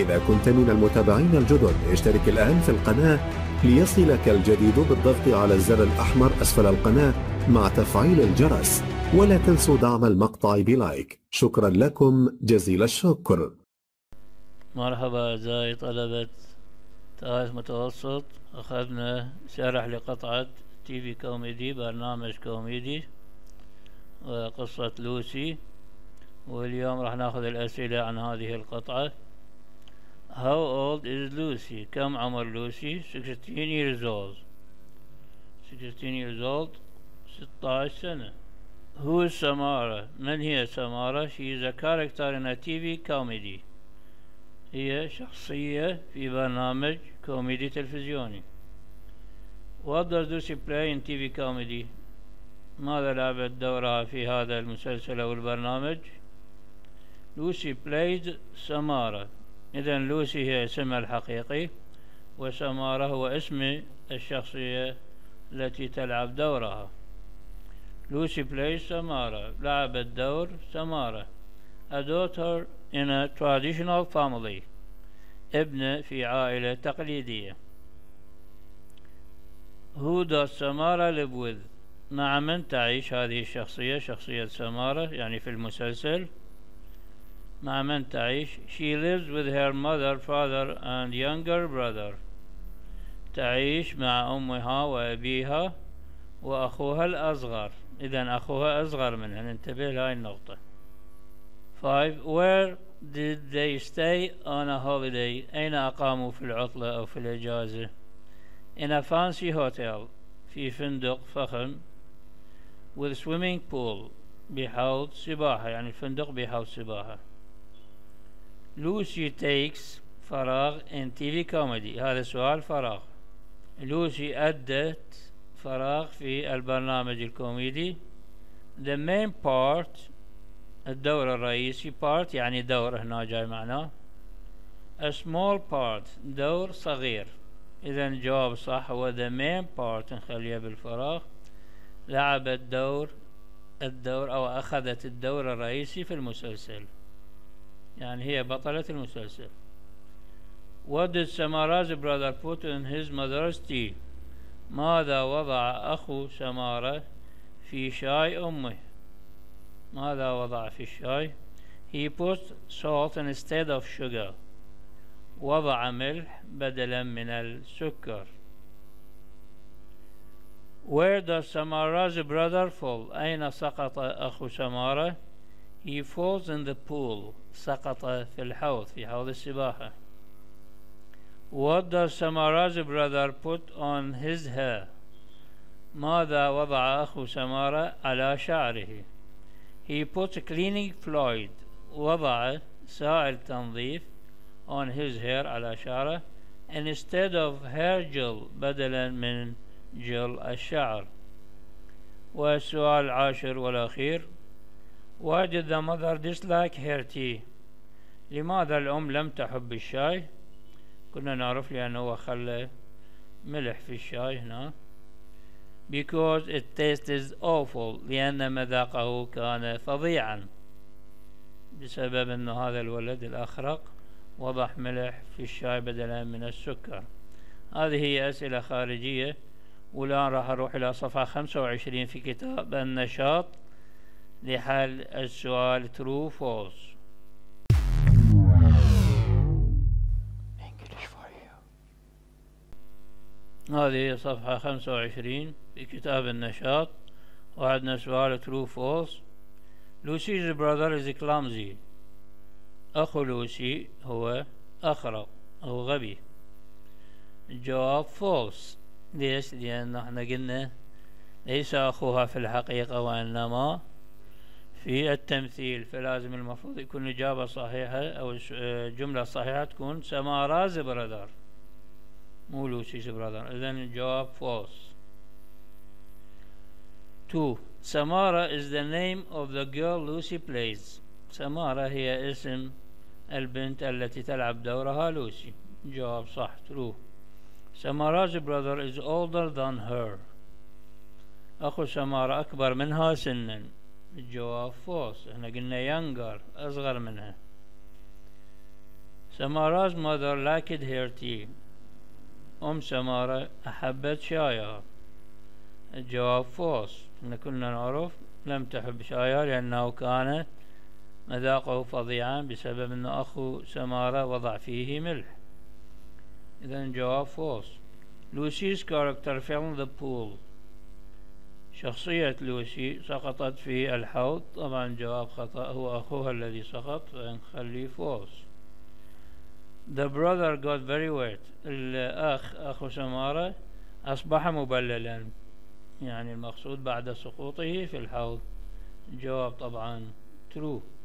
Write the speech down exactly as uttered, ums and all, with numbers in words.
إذا كنت من المتابعين الجدد اشترك الآن في القناة ليصلك الجديد بالضغط على الزر الأحمر أسفل القناة مع تفعيل الجرس، ولا تنسوا دعم المقطع بلايك. شكرا لكم جزيل الشكر. مرحبا أعزائي طلبة ثالث متوسط. أخذنا شرح لقطعة تي في كوميدي، برنامج كوميدي وقصة لوسي، واليوم راح ناخذ الأسئلة عن هذه القطعة. How old is Lucy? كم عمر لوسي؟ sixteen years old. sixteen years old ستة عشر سنة. Who is Samara? من هي سمارة؟ She is a character in a تي في comedy. هي شخصية في برنامج كوميدي تلفزيوني. What does Lucy play in تي في comedy? ماذا لعبت دورها في هذا المسلسل أو البرنامج؟ لوسي plays سمارة. إذن لوسي هي اسمها الحقيقي، وسمارة هو اسم الشخصية التي تلعب دورها. لوسي plays سمارة، لعبت دور سمارة. A daughter in a traditional family، ابنة في عائلة تقليدية. Who does سمارة live with؟ مع من تعيش هذه الشخصية، شخصية سمارة يعني في المسلسل؟ مع من تعيش؟ She lives with her mother, father and younger brother. تعيش مع أمها وأبيها وأخوها الأصغر. إذن أخوها أصغر منها، ننتبه لهاي النقطة. five. Where did they stay on a holiday؟ أين أقاموا في العطلة أو في الإجازة؟ In a fancy hotel، في فندق فخم. With swimming pool، بحوض سباحة، يعني الفندق بحوض سباحة. Lucy takes فراغ in تي في comedy، هذا سؤال فراغ. لوسي أدت فراغ في البرنامج الكوميدي. The main part، الدور الرئيسي، part يعني دور، هنا جاي معناه. A small part، دور صغير. إذن جواب صح هو the main part، نخليها بالفراغ. لعبت دور الدور أو أخذت الدور الرئيسي في المسلسل، يعني هي بطلة المسلسل. What did Samara's brother put in his mother's tea؟ ماذا وضع أخو سمارة في شاي أمه؟ ماذا وضع في الشاي؟ He put salt instead of sugar. وضع ملح بدلا من السكر. Where does Samara's brother fall؟ أين سقط أخو سمارة؟ He falls in the pool. سقط في الحوض، في حوض السباحة. What does Samara's brother put on his hair؟ ماذا وضع أخو سمارة على شعره؟ He put cleaning fluid. وضع سائل تنظيف on his hair على شعره instead of hair gel، بدلا من جل الشعر. والسؤال العاشر والأخير. Why did the mother dislike her tea؟ لماذا الأم لم تحب الشاي؟ كنا نعرف لأنه خلى ملح في الشاي هنا. Because it tastes awful، لأن مذاقه كان فظيعا، بسبب أن هذا الولد الأخرق وضع ملح في الشاي بدلا من السكر. هذه هي أسئلة خارجية. والآن راح أروح إلى صفحة خمسة وعشرين في كتاب النشاط لحل السؤال true false. هذه صفحة خمسة وعشرين في كتاب النشاط، وعندنا سؤال true false. Lucy's brother is clumsy. أخو لوسي هو أخرق أو غبي. الجواب false. ليش؟ لأن احنا قلنا ليس أخوها في الحقيقة وإنما في التمثيل، فلازم المفروض يكون إجابة صحيحة أو الجملة الصحيحة تكون Samara's brother، مو لوسي's brother. إذن الجواب false. two. Samara is the name of the girl Lucy plays. سمارة هي اسم البنت التي تلعب دورها لوسي. جواب صح true. Samara's brother is older than her. أخو سمارة أكبر منها سنا. الجواب false. احنا قلنا younger، أصغر منها. Samara's mother liked her tea. أم سمارة أحبت شايها. الجواب false. إن كنا نعرف لم تحب شايها لأنه كان مذاقه فظيعا بسبب أن أخو سمارة وضع فيه ملح. إذن الجواب false. Lucy's character fell in the pool. شخصية لوسي سقطت في الحوض. طبعا جواب خطأ، هو أخوها الذي سقط، فنخليه false. The brother got very wet. الأخ أخو سمارة أصبح مبللا، يعني المقصود بعد سقوطه في الحوض. الجواب طبعا true.